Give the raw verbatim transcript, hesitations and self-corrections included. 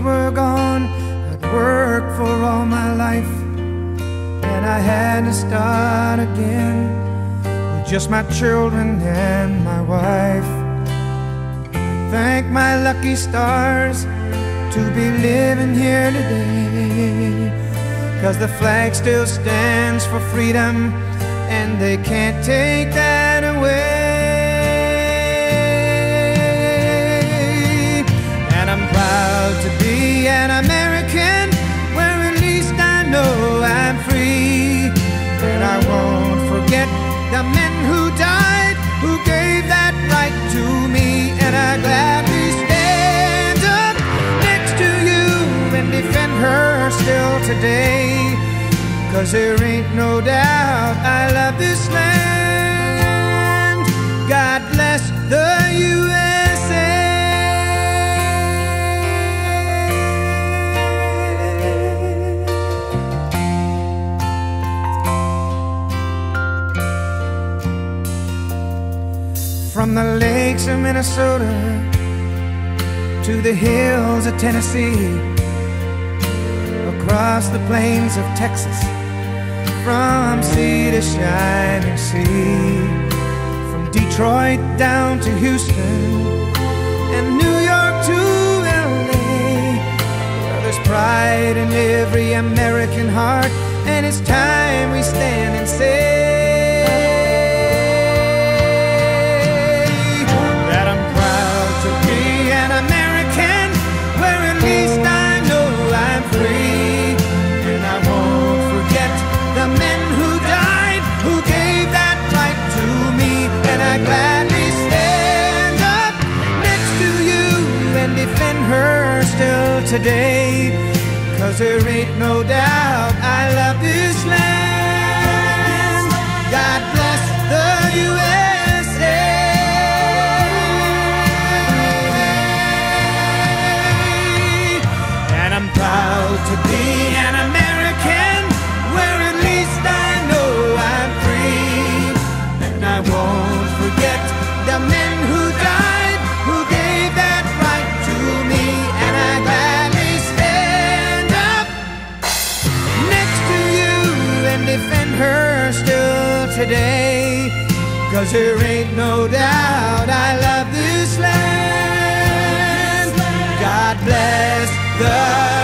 were gone, I'd worked for all my life, and I had to start again with just my children and my wife. I thank my lucky stars to be living here today, 'cause the flag still stands for freedom, and they can't take that away. And I'm proud to be an American, where at least I know I'm free. And I won't forget the men who died, who gave that right to me. And I gladly stand up next to you and defend her still today, 'cause there ain't no doubt I love this land. God bless the U S A. From the lakes of Minnesota to the hills of Tennessee, across the plains of Texas, from sea to shining sea, from Detroit down to Houston and New York to L A, well, there's pride in every American heart, and it's time we stand and say that I'm proud to be an American, where at least I know I'm free. And I won't forget the men who died, who gave that right to me. And I gladly stand up next to you and defend her still today, 'cause there ain't no doubt I love this land. God bless the U S A. And I'm proud to be an American, where at least I know I'm free. And I won't forget the men who died, who gave that right to me. And I gladly stand up next to you and defend her still today, 'cause there ain't no doubt I love this land. God bless the